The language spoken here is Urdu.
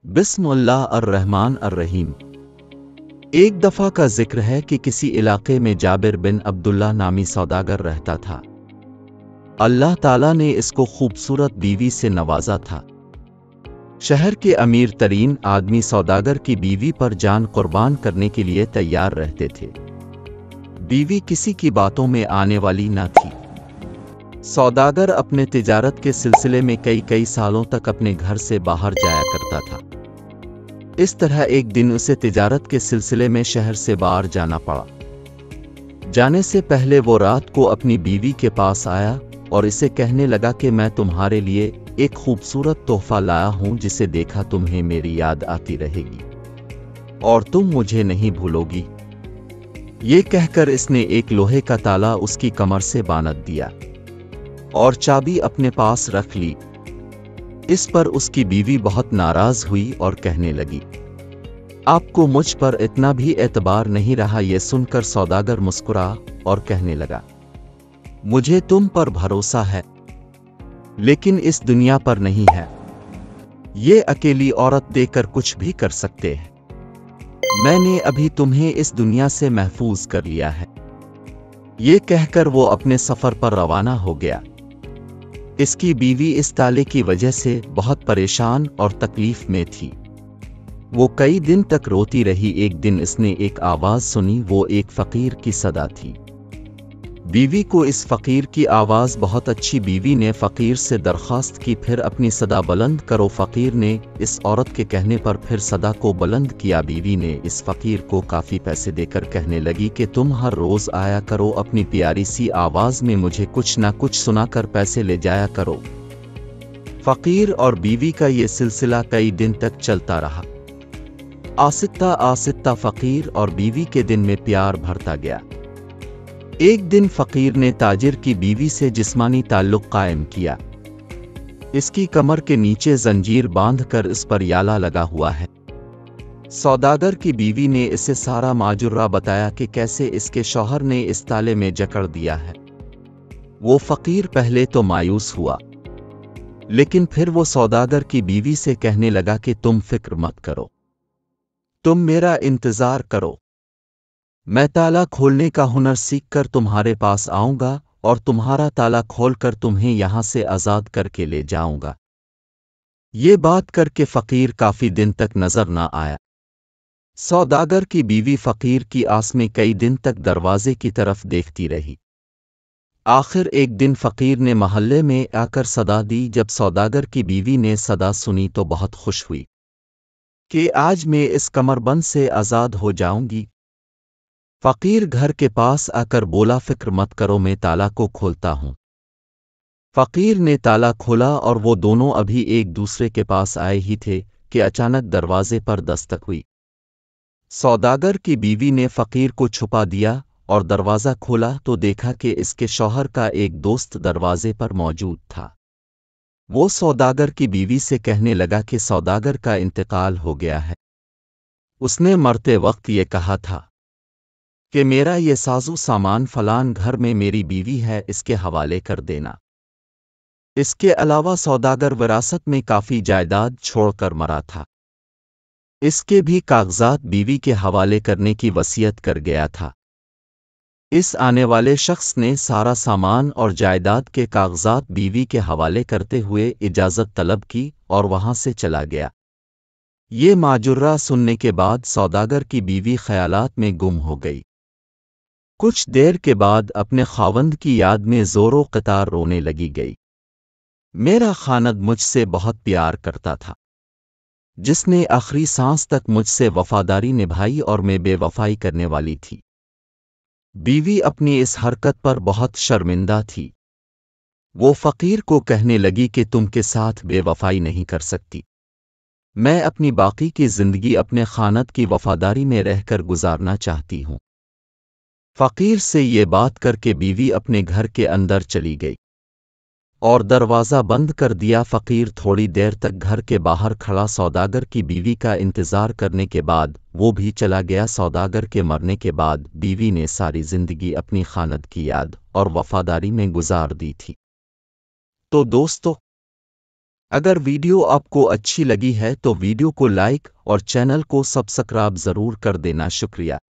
بسم اللہ الرحمن الرحیم۔ ایک دفعہ کا ذکر ہے کہ کسی علاقے میں جابر بن عبداللہ نامی سوداگر رہتا تھا۔ اللہ تعالیٰ نے اس کو خوبصورت بیوی سے نوازا تھا۔ شہر کے امیر ترین آدمی سوداگر کی بیوی پر جان قربان کرنے کے لیے تیار رہتے تھے۔ بیوی کسی کی باتوں میں آنے والی نہ تھی۔ سوداگر اپنے تجارت کے سلسلے میں کئی سالوں تک اپنے گھر سے باہر جایا کرتا تھا۔ اس طرح ایک دن اسے تجارت کے سلسلے میں شہر سے باہر جانا پڑا۔ جانے سے پہلے وہ رات کو اپنی بیوی کے پاس آیا اور اسے کہنے لگا کہ میں تمہارے لیے ایک خوبصورت تحفہ لایا ہوں جسے دیکھا تمہیں میری یاد آتی رہے گی اور تم مجھے نہیں بھولو گی۔ یہ کہہ کر اس نے ایک لوہے کا تالا اس کی کمر سے باندھ دیا اور چابی اپنے پاس رکھ لی۔ اس پر اس کی بیوی بہت ناراض ہوئی اور کہنے لگی، آپ کو مجھ پر اتنا بھی اعتبار نہیں رہا۔ یہ سن کر سوداگر مسکرا اور کہنے لگا، مجھے تم پر بھروسہ ہے لیکن اس دنیا پر نہیں ہے۔ یہ اکیلی عورت دے کر کچھ بھی کر سکتے ہیں۔ میں نے ابھی تمہیں اس دنیا سے محفوظ کر لیا ہے۔ یہ کہہ کر وہ اپنے سفر پر روانہ ہو گیا۔ اس کی بیوی اس تالے کی وجہ سے بہت پریشان اور تکلیف میں تھی۔ وہ کئی دن تک روتی رہی۔ ایک دن اس نے ایک آواز سنی، وہ ایک فقیر کی صدا تھی۔ بیوی کو اس فقیر کی آواز بہت اچھی۔ بیوی نے فقیر سے درخواست کی، پھر اپنی صدا بلند کرو۔ فقیر نے اس عورت کے کہنے پر پھر صدا کو بلند کیا۔ بیوی نے اس فقیر کو کافی پیسے دے کر کہنے لگی کہ تم ہر روز آیا کرو، اپنی پیاری سی آواز میں مجھے کچھ نہ کچھ سنا کر پیسے لے جایا کرو۔ فقیر اور بیوی کا یہ سلسلہ کئی دن تک چلتا رہا۔ آہستہ آہستہ فقیر اور بیوی کے دن میں پیار بڑھتا گیا۔ ایک دن فقیر نے تاجر کی بیوی سے جسمانی تعلق قائم کیا۔ اس کی کمر کے نیچے زنجیر باندھ کر اس پر یالا لگا ہوا ہے۔ سوداگر کی بیوی نے اسے سارا ماجرا بتایا کہ کیسے اس کے شوہر نے اس تالے میں جکڑ دیا ہے۔ وہ فقیر پہلے تو مایوس ہوا، لیکن پھر وہ سوداگر کی بیوی سے کہنے لگا کہ تم فکر مت کرو، تم میرا انتظار کرو، میں تالا کھولنے کا ہنر سیکھ کر تمہارے پاس آؤں گا اور تمہارا تالا کھول کر تمہیں یہاں سے آزاد کر کے لے جاؤں گا۔ یہ بات کر کے فقیر کافی دن تک نظر نہ آیا۔ سوداگر کی بیوی فقیر کی آس میں کئی دن تک دروازے کی طرف دیکھتی رہی۔ آخر ایک دن فقیر نے محلے میں آ کر صدا دی۔ جب سوداگر کی بیوی نے صدا سنی تو بہت خوش ہوئی کہ آج میں اس کمر بند سے آزاد ہو جاؤں گی۔ فقیر گھر کے پاس آ کر بولا، فکر مت کرو، میں تالا کو کھولتا ہوں۔ فقیر نے تالا کھولا اور وہ دونوں ابھی ایک دوسرے کے پاس آئے ہی تھے کہ اچانک دروازے پر دستک ہوئی۔ سوداگر کی بیوی نے فقیر کو چھپا دیا اور دروازہ کھولا تو دیکھا کہ اس کے شوہر کا ایک دوست دروازے پر موجود تھا۔ وہ سوداگر کی بیوی سے کہنے لگا کہ سوداگر کا انتقال ہو گیا ہے۔ اس نے مرتے وقت یہ کہا تھا کہ میرا یہ سازو سامان فلان گھر میں میری بیوی ہے، اس کے حوالے کر دینا۔ اس کے علاوہ سوداگر وراثت میں کافی جائیداد چھوڑ کر مرا تھا۔ اس کے بھی کاغذات بیوی کے حوالے کرنے کی وصیت کر گیا تھا۔ اس آنے والے شخص نے سارا سامان اور جائیداد کے کاغذات بیوی کے حوالے کرتے ہوئے اجازت طلب کی اور وہاں سے چلا گیا۔ یہ ماجرا سننے کے بعد سوداگر کی بیوی خیالات میں گم ہو گئی۔ کچھ دیر کے بعد اپنے خاوند کی یاد میں زور و قطار رونے لگی گئی۔ میرا خاوند مجھ سے بہت پیار کرتا تھا، جس نے آخری سانس تک مجھ سے وفاداری نبھائی اور میں بے وفائی کرنے والی تھی۔ بیوی اپنی اس حرکت پر بہت شرمندہ تھی۔ وہ فقیر کو کہنے لگی کہ تم کے ساتھ بے وفائی نہیں کر سکتی، میں اپنی باقی کی زندگی اپنے خاوند کی وفاداری میں رہ کر گزارنا چاہتی ہوں۔ فقیر سے یہ بات کر کے بیوی اپنے گھر کے اندر چلی گئی اور دروازہ بند کر دیا۔ فقیر تھوڑی دیر تک گھر کے باہر کھڑا سوداگر کی بیوی کا انتظار کرنے کے بعد وہ بھی چلا گیا۔ سوداگر کے مرنے کے بعد بیوی نے ساری زندگی اپنی خاوند کی یاد اور وفاداری میں گزار دی تھی۔ تو دوستو، اگر ویڈیو آپ کو اچھی لگی ہے تو ویڈیو کو لائک اور چینل کو سبسکرائب ضرور کر دینا. شکریہ.